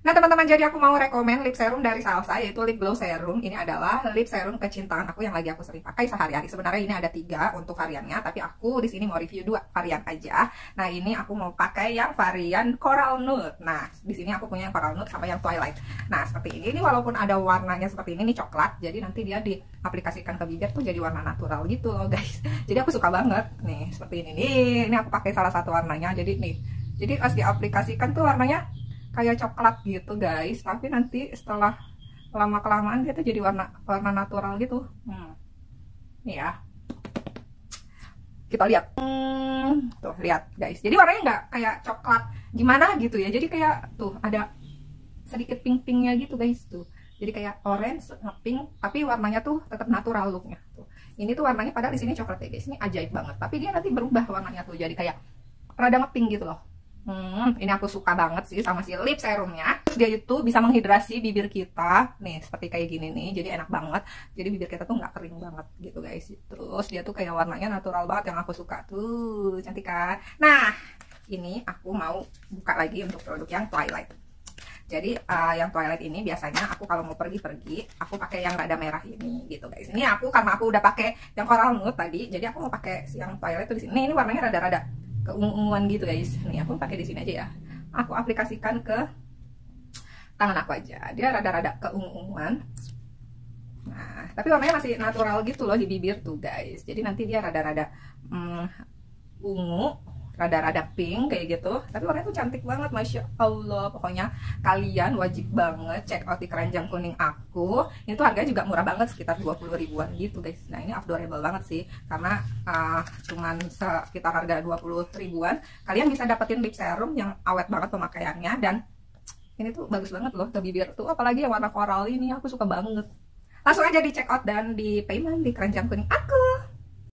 Nah teman-teman, jadi aku mau rekomen lip serum dari Salsa, yaitu lip glow serum. Ini adalah lip serum kecintaan aku yang lagi aku sering pakai sehari-hari. Sebenarnya ini ada 3 untuk variannya, tapi aku di sini mau review 2 varian aja. Nah ini aku mau pakai yang varian coral nude. Nah di sini aku punya yang coral nude sama yang twilight. Nah seperti ini. Ini walaupun ada warnanya seperti ini coklat, jadi nanti dia diaplikasikan ke bibir tuh jadi warna natural gitu loh guys. Jadi aku suka banget nih seperti ini. Ini aku pakai salah satu warnanya. Jadi nih, jadi pas diaplikasikan tuh warnanya kayak coklat gitu guys, tapi nanti setelah lama kelamaan dia tuh jadi warna natural gitu. Nih ya, kita lihat. Tuh lihat guys, jadi warnanya nggak kayak coklat gimana gitu ya, jadi kayak tuh ada sedikit pink-pinknya gitu guys. Tuh jadi kayak orange pink, tapi warnanya tuh tetap natural looknya. Tuh ini tuh warnanya padahal di sini coklat ya guys, ini ajaib banget, tapi dia nanti berubah warnanya tuh jadi kayak rada ngepink gitu loh. Ini aku suka banget sih sama si lip serumnya. Dia itu bisa menghidrasi bibir kita nih seperti kayak gini nih, jadi enak banget. Jadi bibir kita tuh nggak kering banget gitu guys. Terus dia tuh kayak warnanya natural banget yang aku suka tuh, cantik kan. Nah ini aku mau buka lagi untuk produk yang twilight. Jadi yang twilight ini biasanya aku kalau mau pergi-pergi aku pakai yang rada merah ini gitu guys. Ini aku karena aku udah pakai yang coral nude tadi, jadi aku mau pakai yang twilight tuh di sini. Ini warnanya rada-rada keunguan gitu guys. Nih aku pakai di sini aja ya. Aku aplikasikan ke tangan aku aja. Dia rada-rada keunguan. Nah, tapi warnanya masih natural gitu loh di bibir tuh guys. Jadi nanti dia rada-rada ungu, rada-rada pink kayak gitu. Tapi warnanya tuh cantik banget, masya Allah. Pokoknya kalian wajib banget check out di keranjang kuning aku. Ini tuh harganya juga murah banget, sekitar 20 ribuan gitu guys. Nah ini affordable banget sih, karena cuman sekitar harga 20 ribuan kalian bisa dapetin lip serum yang awet banget pemakaiannya. Dan ini tuh bagus banget loh ke bibir tuh, apalagi yang warna coral ini aku suka banget. Langsung aja di check out dan di payment di keranjang kuning aku.